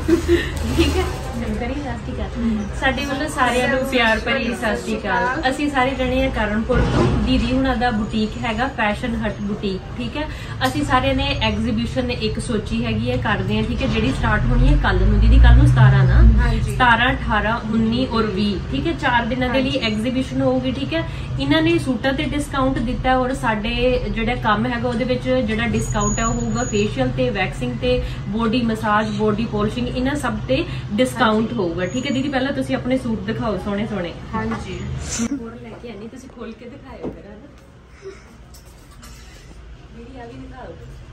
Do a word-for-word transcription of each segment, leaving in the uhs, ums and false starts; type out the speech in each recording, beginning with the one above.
ठीक है करी सत श्री अकाल ਸਾਡੇ ਵੱਲੋਂ ਸਾਰਿਆਂ ਨੂੰ ਪਿਆਰ ਭਰੀ ਸਤਿ ਸ਼੍ਰੀ ਅਕਾਲ। ਅਸੀਂ ਸਾਰੇ ਜਣੇ ਆ ਕਰਨਪੁਰ ਤੋਂ। ਦੀਦੀ ਹੁਣਾਂ ਦਾ ਬੁਟੀਕ ਹੈਗਾ ਫੈਸ਼ਨ ਹਟ ਬੁਟੀਕ। ਠੀਕ ਹੈ ਅਸੀਂ ਸਾਰਿਆਂ ਨੇ ਐਗਜ਼ੀਬਿਸ਼ਨ ਇੱਕ ਸੋਚੀ ਹੈਗੀ ਹੈ ਕਰਦੇ ਆ। ਠੀਕ ਹੈ ਜਿਹੜੀ ਸਟਾਰਟ ਹੋਣੀ ਹੈ ਕੱਲ ਨੂੰ ਦੀਦੀ ਕੱਲ ਨੂੰ ਸਤਾਰਾਂ ਨਾ ਸਤਾਰਾਂ ਅਠਾਰਾਂ ਉੱਨੀ ਔਰ ਵੀਹ। ਠੀਕ ਹੈ ਚਾਰ ਦਿਨਾਂ ਦੇ ਲਈ ਐਗਜ਼ੀਬਿਸ਼ਨ ਹੋਊਗੀ। ਠੀਕ ਹੈ ਇਹਨਾਂ ਨੇ ਸੂਟਾਂ ਤੇ ਡਿਸਕਾਊਂਟ ਦਿੱਤਾ ਔਰ ਸਾਡੇ ਜਿਹੜਾ ਕੰਮ ਹੈਗਾ ਉਹਦੇ ਵਿੱਚ ਜਿਹੜਾ ਡਿਸਕਾਊਂਟ ਹੈ ਉਹ ਹੋਊਗਾ ਫੇਸ਼ੀਅਲ ਤੇ ਵੈਕਸਿੰਗ ਤੇ ਬੋਡੀ ਮਸਾਜ ਬੋਡੀ ਪੋਲਿਸ਼ਿੰਗ ਇਹਨਾਂ ਸਭ ਤੇ ਡਿਸਕਾਊਂਟ ਹੋਊਗਾ। ठीक है दीदी पहले तुसी अपने सूट दिखाओ सोने सोने। हाँ जी और लेके आनी तुसी खोल के दिखाओ जरा ना मेरी आ भी दिखाओ।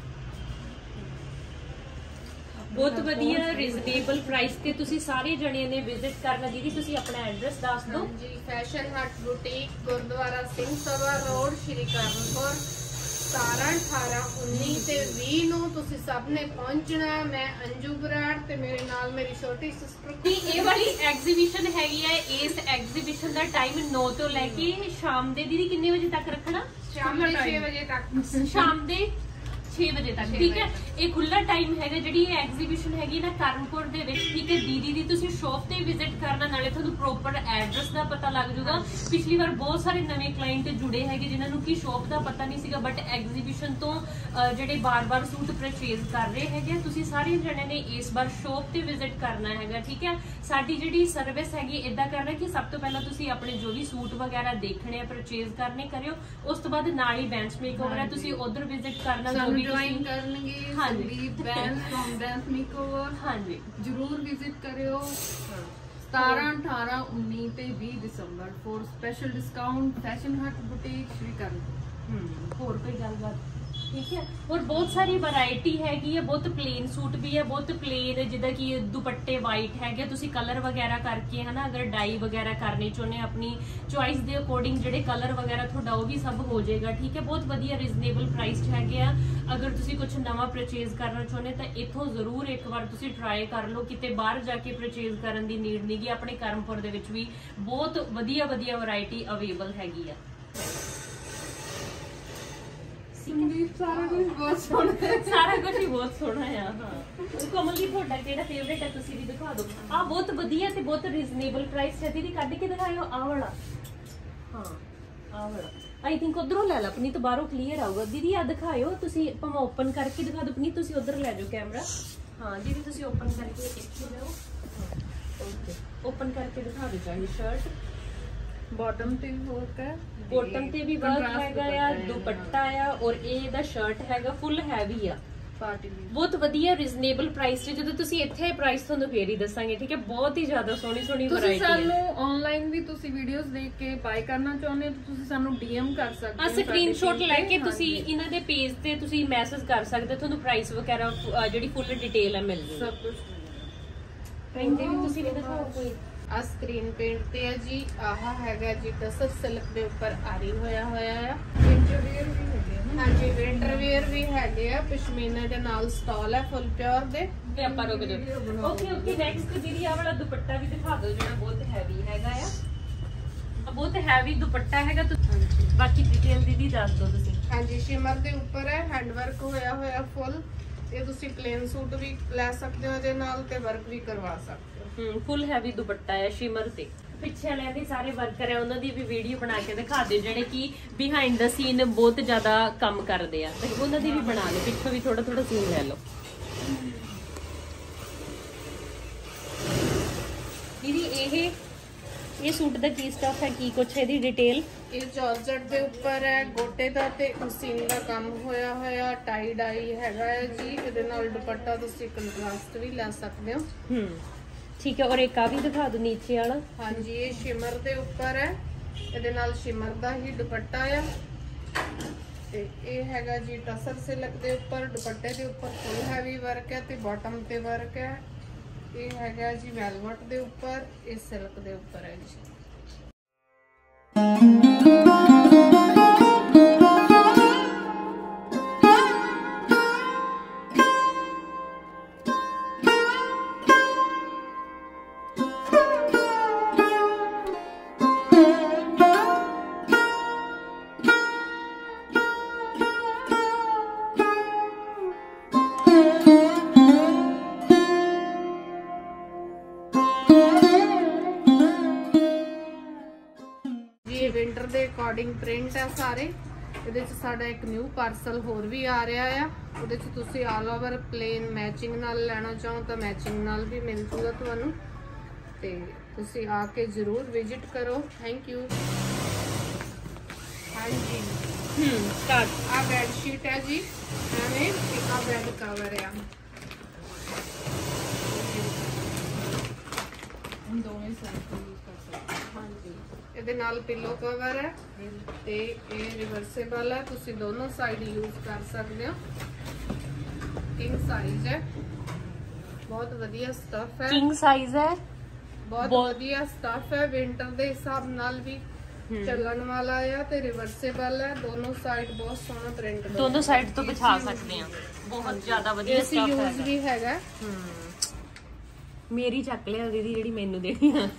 बहुत वधिया रीजनेबल प्राइस ते तुसी सारे जने ने विजिट करना। दीदी तुसी अपना एड्रेस दस दो जी। Fashion hut boutique Gurudwara Singh Sabha road Shri Kanpur सतारा अठारह उन्नी ते बीस ਨੂੰ ਤੁਸੀਂ ਸਭ ਨੇ ਪਹੁੰਚਣਾ। ਮੈਂ ਅੰਜੂ ਬਰਾੜ ਤੇ ਮੇਰੇ ਨਾਲ ਮੇਰੀ ਛੋਟੀ ਸਿਸਟਰ। ਕੀ ਇਹ ਵਾਲੀ ਐਗਜ਼ੀਬਿਸ਼ਨ ਹੈਗੀ ਹੈ ਇਸ ਐਗਜ਼ੀਬਿਸ਼ਨ ਦਾ ਟਾਈਮ ਨੌ ਤੋਂ ਲੈ ਕੇ ਸ਼ਾਮ ਦੇ ਦੀਦੀ ਕਿੰਨੇ ਵਜੇ ਤੱਕ ਰੱਖਣਾ? ਸ਼ਾਮ ਦੇ ਛੇ ਵਜੇ ਤੱਕ। ਸ਼ਾਮ ਦੇ छे बजे तक। ठीक है ये खुला टाइम है जी एग्जीबिशन हैगी ना करनपुर दे विच। ठीक है दीदी दी तुसी शॉप ते विजिट करना नाले तुहानू प्रॉपर एड्रेस दा पता लग जाऊगा। पिछली बार बहुत सारे नवे क्लाइंट जुड़े हैगे जिन्हां नू की शॉप दा पता नहीं सीगा बट एग्जीबिशन तो जेडे बार बार सूट परचेज कर रहे हैगे। तुसी सारे जने ने इस बार शॉप ते विजिट करना हैगा। ठीक है साडी जेडी सर्विस हैगी इदां करना कि सब तो पहला तुसी अपने जो भी सूट वगैरह देखने परचेज करने करियो उस तो बाद नाल ही बेंच मेकओवर है तुसी उधर विजिट करना जो ज्वाइन करनगे। हाँ जी बैंस फ्रॉम बैंस मेकओवर। हाँ जी जरूर विजिट करियो। सतारह अठारह उन्नी ते बीस दिसंबर for special discount fashion hut boutique Shri Karanpur. होर कोई गलबात? ठीक है और बहुत सारी वैरायटी हैगी है। बहुत प्लेन सूट भी है बहुत प्लेन जिदा कि दुपट्टे वाइट है तुसी कलर वगैरह करके है ना अगर डाई वगैरह करने चाहते अपनी चॉइस के अकॉर्डिंग जेडे कलर वगैरह थोड़ा वो भी सब हो जाएगा। ठीक है बहुत वधिया रीजनेबल प्राइस हैगे आ। अगर तुसी कुछ नवा परचेज करना चाहते तो इत्थों जरूर एक बार तुसी ट्राई कर लो। किते बाहर जाके परचेज करने की नीड नहीं गी। अपने करनपुर दे विच भी बहुत वधिया वधिया वैरायटी अवेलेबल हैगी आ। सारा कुछ बहुत सोहना है। सारा कुछ ही बहुत सोहना है। हां कोमल जी ਤੁਹਾਡਾ ਕਿਹੜਾ ਫੇਵरेट ਹੈ ਤੁਸੀਂ ਵੀ ਦਿਖਾ ਦਿਓ। ਆ ਬਹੁਤ ਵਧੀਆ ਤੇ ਬਹੁਤ ਰੀਜ਼ਨੇਬਲ ਪ੍ਰਾਈਸ ਹੈ। ਦੀਦੀ ਕੱਢ ਕੇ ਦਿਖਾਇਓ ਆ ਵਾਲਾ। ਹਾਂ ਆ ਵਾਲਾ ਆਈ ਥਿੰਕ ਉਧਰੋਂ ਲੈ ਲਾ ਪਨੀ ਤਾਂ ਬਾਹਰੋਂ ਕਲੀਅਰ ਆਊਗਾ। ਦੀਦੀ ਆ ਦਿਖਾਇਓ ਤੁਸੀਂ ਭਾਵੇਂ ਓਪਨ ਕਰਕੇ ਦਿਖਾ ਦਿਓ ਪਨੀ ਤੁਸੀਂ ਉਧਰ ਲੈ ਜਾਓ ਕੈਮਰਾ। ਹਾਂ ਦੀਦੀ ਤੁਸੀਂ ਓਪਨ ਕਰਕੇ ਇੱਥੇ ਜਾਓ। ਓਕੇ ਓਪਨ ਕਰਕੇ ਦਿਖਾ ਦਿਓ ਚਾਹੀ ਸ਼ਰਟ बॉटम ते वर्क है बॉटम ते भी वर्क हैगा या दुपट्टा आ और ये दा शर्ट हैगा फुल हैवी आ पार्टी बहुत वधिया रीजनेबल प्राइस ते जदों तुसी इत्थे प्राइस ਤੁਹਾਨੂੰ ਫੇਰ ਹੀ ਦੱਸਾਂਗੇ। ਠੀਕ ਹੈ ਬਹੁਤ ਹੀ ਜ਼ਿਆਦਾ ਸੋਹਣੀ ਸੋਹਣੀ ਵੈਰਾਈਟੀ ਹੈ। ਤੁਸੀਂ ਸਾਨੂੰ ਆਨਲਾਈਨ ਵੀ ਤੁਸੀਂ ਵੀਡੀਓਜ਼ ਦੇਖ ਕੇ ਬਾਈ ਕਰਨਾ ਚਾਹੁੰਦੇ ਹੋ ਤਾਂ ਤੁਸੀਂ ਸਾਨੂੰ ਡੀਐਮ ਕਰ ਸਕਦੇ ਹੋ। ਆ ਸਕਰੀਨਸ਼ਾਟ ਲੈ ਕੇ ਤੁਸੀਂ ਇਹਨਾਂ ਦੇ ਪੇਜ ਤੇ ਤੁਸੀਂ ਮੈਸੇਜ ਕਰ ਸਕਦੇ ਹੋ। ਤੁਹਾਨੂੰ ਪ੍ਰਾਈਸ ਵਗੈਰਾ ਜਿਹੜੀ ਫੁੱਲ ਡਿਟੇਲ ਹੈ ਮਿਲ ਜੂਗੀ ਸਭ ਕੁਝ। ਥੈਂਕ ਯੂ ਤੁਸੀਂ ਵੀ ਦਿਖਾਓ ਕੋਈ आ स्क्रीन पेंट ते है जी। आह हैगा जी टसर सिल्क दे ऊपर आरी होया होया है। विंटर वेयर भी हैगे हां जी विंटर वेयर भी हैगे आ पश्मीना दे नाल स्टॉल है फुल प्योर दे ते ਆਪਾਂ ਰੁਕ ਜਾਓ। ओके ओके नेक्स्ट दीदी आ वाला दुपट्टा भी दिखा दो ਜਿਹੜਾ ਬਹੁਤ ਹੈਵੀ ਹੈਗਾ ਆ। ਆ ਬਹੁਤ ਹੈਵੀ ਦੁਪੱਟਾ ਹੈਗਾ ਤੁਸੀਂ ਬਾਕੀ ਡਿਟੇਲ ਦੀਦੀ ਦੱਸ ਦਿਓ ਤੁਸੀਂ। ਹਾਂ ਜੀ ਸ਼ਿਮਰ ਦੇ ਉੱਪਰ ਹੈ ਹੈਂਡ ਵਰਕ ਹੋਇਆ ਹੋਇਆ ਫੁੱਲ। ਇਹ ਤੁਸੀਂ प्लेन सूट भी ਲੈ ਸਕਦੇ ਹੋ ਇਹਦੇ ਨਾਲ ਤੇ ਵਰਕ ਵੀ ਕਰਵਾ ਸਕਦੇ ਹੋ। ਹਮ ਫੁੱਲ ਹੈਵੀ ਦੁਪੱਟਾ ਹੈ ਸ਼ਿਮਰ ਤੇ। ਪਿੱਛੇ ਵਾਲਿਆਂ ਦੇ ਸਾਰੇ ਵਰਕਰ ਹੈ ਉਹਨਾਂ ਦੀ ਵੀ ਵੀਡੀਓ ਬਣਾ ਕੇ ਦਿਖਾ ਦਿਓ ਜਿਹੜੇ ਕਿ ਬਿਹਾਈਂਡ ਦਾ ਸੀਨ ਬਹੁਤ ਜ਼ਿਆਦਾ ਕੰਮ ਕਰਦੇ ਆ ਤੇ ਉਹਨਾਂ ਦੀ ਵੀ ਬਣਾ ਲਓ। ਪਿੱਛੋਂ ਵੀ ਥੋੜਾ ਥੋੜਾ ਸੀਨ ਲੈ ਲਓ। ਦੀਦੀ ਇਹ ਇਹ ਸੂਟ ਦਾ ਕੀ ਸਟਫ ਹੈ ਕੀ ਕੁਛ ਇਹਦੀ ਡਿਟੇਲ? ਇਹ ਜਾਰਜਟ ਦੇ ਉੱਪਰ ਹੈ ਗੋਟੇ ਦਾ ਤੇ ਮਸ਼ੀਨ ਦਾ ਕੰਮ ਹੋਇਆ ਹੋਇਆ ਟਾਈ ਡਾਈ ਹੈਗਾ ਹੈ ਜੀ। ਇਹਦੇ ਨਾਲ ਦੁਪੱਟਾ ਤੁਸੀਂ ਕੰਟਰਾਸਟ ਵੀ ਲੈ ਸਕਦੇ ਹੋ। ਹਮ ठीक है और एक आ भी दिखा दो नीचे वाला। हाँ जी ये शिमर दे ऊपर है ਇਹਦੇ ਨਾਲ शिमर ਦਾ ਹੀ ਦੁਪੱਟਾ ਆ ਤੇ ਇਹ ਹੈਗਾ ਜੀ ਟਸਰ ਸਿਲਕ ਦੇ ਉੱਪਰ ਦੁਪੱਟੇ ਦੇ ਉੱਪਰ ਫੁੱਲ ਹੈਵੀ ਵਰਕ ਹੈ ਤੇ ਬਾਟਮ ਤੇ ਵਰਕ ਹੈ। ਇਹ ਹੈਗਾ ਜੀ ਵੈਲਵਟ ਦੇ ਉੱਪਰ ਇਹ ਸਿਲਕ ਦੇ ਉੱਪਰ ਹੈ ਜੀ। ਵਿੰਟਰ ਦੇ ਅਕੋਰਡਿੰਗ ਪ੍ਰਿੰਟ ਹੈ ਸਾਰੇ। ਇਹਦੇ 'ਚ ਸਾਡਾ ਇੱਕ ਨਿਊ ਪਾਰਸਲ ਹੋਰ ਵੀ ਆ ਰਿਹਾ ਆ, ਉਹਦੇ 'ਚ ਤੁਸੀਂ ਆਲ ਓਵਰ ਪਲੇਨ ਮੈਚਿੰਗ ਨਾਲ ਲੈਣਾ ਚਾਹੋ ਤਾਂ ਮੈਚਿੰਗ ਨਾਲ ਵੀ ਮਿਲ ਜੂਗਾ ਤੁਹਾਨੂੰ, ਤੇ ਤੁਸੀਂ ਆ ਕੇ ਜ਼ਰੂਰ ਵਿਜ਼ਿਟ ਕਰੋ। Thank you. ਹਾਂਜੀ ਹਮ ਸਟਾਰਟ। ਆ ਬੈੱਡ ਸ਼ੀਟ ਹੈ ਜੀ, ਐਵੇਂ ਇੱਕ ਆ ਬੈੱਡ ਕਵਰ ਆ, ਦੋਵੇਂ ਸਾਈਡ ਯੂਜ਼ ਕਰ ਸਕਦੇ। ਹਾਂਜੀ ਇਹਦੇ ਨਾਲ ਪਿੱਲੋ ਕਵਰ ਹੈ ਤੇ ਇਹ ਰਿਵਰਸੇਬਲ ਹੈ, ਤੁਸੀਂ ਦੋਨੋਂ ਸਾਈਡ ਯੂਜ਼ ਕਰ ਸਕਦੇ ਹੋ। ਕਿੰਗ ਸਾਈਜ਼ ਹੈ, ਬਹੁਤ ਵਧੀਆ ਸਟਫ ਹੈ। ਕਿੰਗ ਸਾਈਜ਼ ਹੈ, ਬਹੁਤ ਵਧੀਆ ਸਟਫ ਹੈ, ਵਿੰਟਰ ਦੇ ਹਿਸਾਬ ਨਾਲ ਵੀ ਚੱਲਣ ਵਾਲਾ ਆ ਤੇ ਰਿਵਰਸੇਬਲ ਹੈ। ਦੋਨੋਂ ਸਾਈਡ ਬਹੁਤ ਸੋਹਣਾ ਪ੍ਰਿੰਟ, ਦੋਨੋਂ ਸਾਈਡ ਤੋਂ ਬਿਛਾ ਸਕਦੇ ਆ, ਬਹੁਤ ਜ਼ਿਆਦਾ ਵਧੀਆ ਸਟਫ ਹੈ। ਯੂਜ਼ ਵੀ ਹੈਗਾ। ਹਮ ਮੇਰੀ ਚੱਕ ਲਿਆ ਦੀਦੀ ਜਿਹੜੀ ਮੈਨੂੰ ਦੇਣੀ ਆ।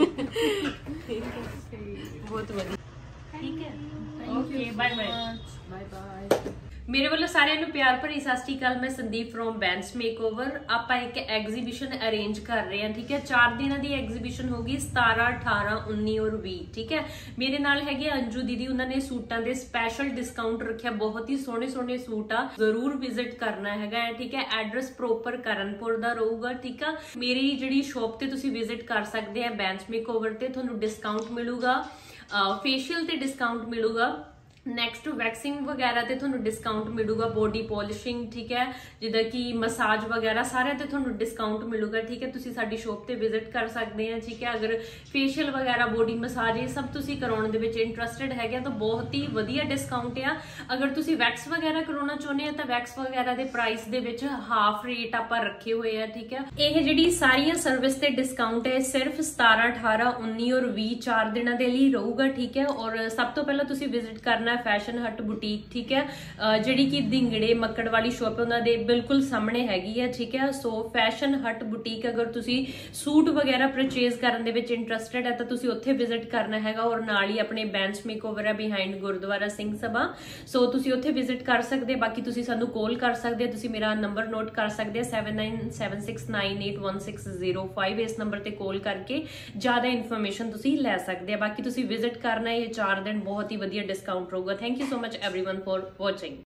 ਬਹੁਤ ਵਧੀਆ, ਠੀਕ ਹੈ। Okay bye bye bye bye. ਮੇਰੇ ਵੱਲੋਂ ਸਾਰਿਆਂ ਨੂੰ ਪਿਆਰ ਭਰੀ ਸਤਿ ਸ਼੍ਰੀ ਅਕਾਲ। ਮੈਂ ਸੰਦੀਪ ਫਰੋਮ ਬੈਂਸ ਮੇਕਓਵਰ। ਆਪਾਂ ਇੱਕ ਐਗਜ਼ੀਬਿਸ਼ਨ ਅਰੇਂਜ ਕਰ ਰਹੇ ਹਾਂ, ਠੀਕ ਹੈ। ਚਾਰ ਦਿਨਾਂ ਦੀ ਐਗਜ਼ੀਬਿਸ਼ਨ ਹੋਗੀ, ਸਤਾਰਾਂ ਅਠਾਰਾਂ ਉੱਨੀ ਔਰ ਵੀਹ, ਠੀਕ ਹੈ। ਮੇਰੇ ਨਾਲ ਹੈਗੇ ਅੰਜੂ ਦੀਦੀ, ਉਹਨਾਂ ਨੇ ਸੂਟਾਂ ਦੇ ਸਪੈਸ਼ਲ ਡਿਸਕਾਊਂਟ ਰੱਖਿਆ, ਬਹੁਤ ਹੀ ਸੋਹਣੇ ਸੋਹਣੇ ਸੂਟ ਆ, ਜ਼ਰੂਰ ਵਿਜ਼ਿਟ ਕਰਨਾ ਹੈਗਾ, ਠੀਕ ਹੈ। ਐਡਰੈਸ ਪ੍ਰੋਪਰ ਕਰਨਪੁਰ ਦਾ ਰਹੂਗਾ, ਠੀਕ ਆ। ਮੇਰੀ ਜਿਹੜੀ ਸ਼ੋਪ ਤੇ ਤੁਸੀਂ ਵਿਜ਼ਿਟ ਕਰ ਸਕਦੇ ਆ ਬੈਂਸ ਮੇਕਓਵਰ ਤੇ, ਤੁਹਾਨੂੰ ਡਿਸਕਾਊਂਟ ਮਿਲੂਗਾ, ਫੇਸ਼ੀਅਲ ਤੇ ਡਿਸਕਾਊਂਟ ਮਿਲੂਗਾ, ਨੈਕਸਟ ਵੈਕਸਿੰਗ ਵਗੈਰਾ ਤੇ ਤੁਹਾਨੂੰ ਡਿਸਕਾਊਂਟ ਮਿਲੂਗਾ, ਬੋਡੀ ਪੋਲਿਸ਼ਿੰਗ, ਠੀਕ ਹੈ, ਜਿੱਦਾਂ ਕਿ ਮਸਾਜ ਵਗੈਰਾ ਸਾਰਿਆਂ ਤੇ ਤੁਹਾਨੂੰ ਡਿਸਕਾਊਂਟ ਮਿਲੂਗਾ, ਠੀਕ ਹੈ। ਤੁਸੀਂ ਸਾਡੀ ਸ਼ੋਪ ਤੇ ਵਿਜ਼ਿਟ ਕਰ ਸਕਦੇ ਆ, ਠੀਕ ਹੈ। ਅਗਰ ਫੇਸ਼ੀਅਲ ਵਗੈਰਾ, ਬੋਡੀ ਮਸਾਜ, ਇਹ ਸਭ ਤੁਸੀਂ ਕਰਾਉਣ ਦੇ ਵਿੱਚ ਇੰਟਰਸਟਿਡ ਹੈਗੇ ਤਾਂ ਬਹੁਤ ਹੀ ਵਧੀਆ ਡਿਸਕਾਊਂਟ ਆ। ਅਗਰ ਤੁਸੀਂ ਵੈਕਸ ਵਗੈਰਾ ਕਰਾਉਣਾ ਚਾਹੁੰਦੇ ਆ ਤਾਂ ਵੈਕਸ ਵਗੈਰਾ ਦੇ ਪ੍ਰਾਈਸ ਦੇ ਵਿੱਚ ਹਾਫ ਰੇਟ ਆਪਾਂ ਰੱਖੇ ਹੋਏ ਆ, ਠੀਕ ਹੈ। ਇਹ ਜਿਹੜੀ ਸਾਰੀਆਂ ਸਰਵਿਸ ਤੇ ਡਿਸਕਾਊਂਟ ਹੈ ਸਿਰਫ ਸਤਾਰਾਂ ਅਠਾਰਾਂ ਉੱਨੀ ਔਰ ਵੀਹ ਚਾਰ ਦਿਨਾਂ ਦੇ ਲਈ ਰਹੂਗਾ, ਠੀਕ ਹੈ। ਔਰ ਸਭ ਤੋਂ ਪਹਿਲਾਂ ਤੁਸੀਂ ਵਿਜ਼ਿਟ ਕਰਨਾ ਫੈਸ਼ਨ ਹਟ ਬੁਟੀਕ, ਠੀਕ ਹੈ, ਜਿਹੜੀ ਕਿ ਦਿੰਗੜੇ ਮੱਕੜ ਵਾਲੀ ਸ਼ੋਪ ਉਹਨਾਂ ਦੇ ਬਿਲਕੁਲ ਸਾਹਮਣੇ ਹੈਗੀ ਹੈ, ਠੀਕ ਹੈ। ਸੋ ਫੈਸ਼ਨ ਹਟ ਬੁਟੀਕ, ਅਗਰ ਤੁਸੀਂ ਸੂਟ ਵਗੈਰਾ ਪਰਚੇਜ਼ ਕਰਨ ਦੇ ਵਿੱਚ ਇੰਟਰਸਟਿਡ ਹੈ ਤਾਂ ਤੁਸੀਂ ਉੱਥੇ ਵਿਜ਼ਿਟ ਕਰਨਾ ਹੈਗਾ। ਔਰ ਨਾਲ ਹੀ ਆਪਣੇ ਬੈਂਸ ਮੇਕਓਵਰ ਹੈ ਬਿਹਾਈਂਡ ਗੁਰਦੁਆਰਾ ਸਿੰਘ ਸਭਾ, ਸੋ ਤੁਸੀਂ ਉੱਥੇ ਵਿਜ਼ਿਟ ਕਰ ਸਕਦੇ। ਬਾਕੀ ਤੁਸੀਂ ਸਾਨੂੰ ਕਾਲ ਕਰ ਸਕਦੇ, ਤੁਸੀਂ ਮੇਰਾ ਨੰਬਰ ਨੋਟ ਕਰ ਸਕਦੇ seven nine seven six nine eight one six zero five. ਇਸ ਨੰਬਰ ਤੇ ਕਾਲ ਕਰਕੇ ਜ਼ਿਆਦਾ ਇਨਫੋਰਮੇਸ਼ਨ ਤੁਸੀਂ ਲੈ ਸਕਦੇ ਆ। ਬਾਕੀ ਤੁਸੀਂ ਵਿਜ਼ਿਟ ਕਰਨਾ, ਇਹ ਚਾਰ ਦਿਨ ਬਹੁਤ ਹੀ ਵਧੀਆ ਡਿਸਕਾਊਂਟ ਰਹੂਗਾ। Thank you so much everyone for watching.